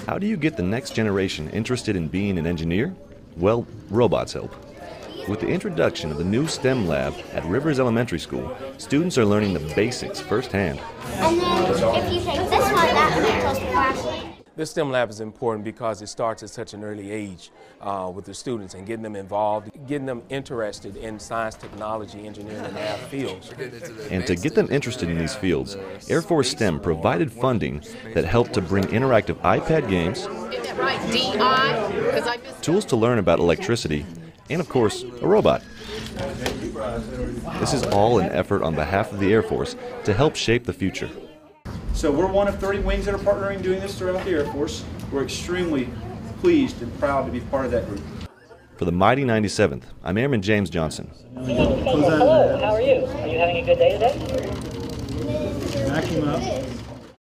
How do you get the next generation interested in being an engineer? Well, robots help. With the introduction of the new STEM lab at Rivers Elementary School, students are learning the basics firsthand. And then if you take this one, that one goes to flashlight. This STEM lab is important because it starts at such an early age with the students and getting them involved, getting them interested in science, technology, engineering, and math fields. And to get them interested in these fields, Air Force STEM provided funding that helped to bring interactive iPad games, tools to learn about electricity, and of course, a robot. This is all an effort on behalf of the Air Force to help shape the future. So we're one of 30 wings that are partnering doing this throughout the Air Force. We're extremely pleased and proud to be part of that group. For the Mighty 97th, I'm Airman James Johnson. Hello, how are you? Are you having a good day today? Back him up.